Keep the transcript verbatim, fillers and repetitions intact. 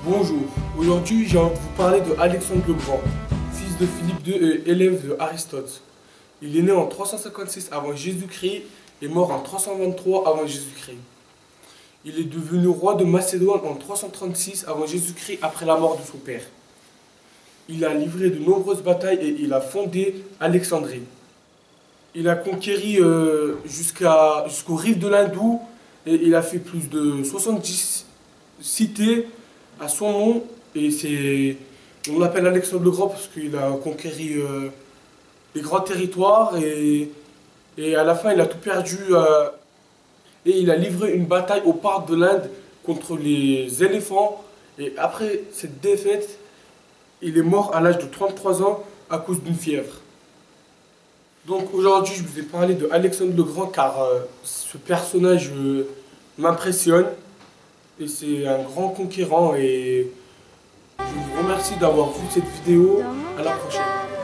Bonjour, aujourd'hui j'ai envie de vous parler de Alexandre le Grand, fils de Philippe deux et élève de Aristote. Il est né en trois cent cinquante-six avant Jésus-Christ et mort en trois cent vingt-trois avant Jésus-Christ. Il est devenu roi de Macédoine en trois cent trente-six avant Jésus-Christ après la mort de son père. Il a livré de nombreuses batailles et il a fondé Alexandrie. Il a conquéri euh, jusqu'à, jusqu'aux rives de l'Hindou et il a fait plus de soixante-dix cités à son nom. Et c'est, on l'appelle Alexandre le Grand parce qu'il a conquéri euh, les grands territoires et, et à la fin il a tout perdu. Euh, et il a livré une bataille au parc de l'Inde contre les éléphants. Et après cette défaite, il est mort à l'âge de trente-trois ans à cause d'une fièvre. Donc aujourd'hui, je vous ai parlé de Alexandre le Grand car euh, ce personnage euh, m'impressionne et c'est un grand conquérant et je vous remercie d'avoir vu cette vidéo. À la prochaine.